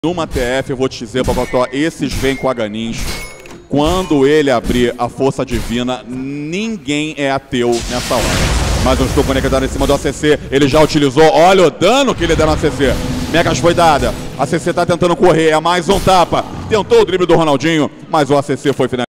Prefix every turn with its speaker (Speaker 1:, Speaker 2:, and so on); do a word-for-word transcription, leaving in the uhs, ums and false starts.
Speaker 1: Numa T F, eu vou te dizer, Papató, esses vêm com a Ganinhos. Quando ele abrir a força divina, ninguém é ateu nessa hora. Mas eu estou conectado em cima do A C C, ele já utilizou, olha o dano que ele deu no A C C. Megas foi dada, A C C está tentando correr, é mais um tapa. Tentou o drible do Ronaldinho, mas o A C C foi finalizado.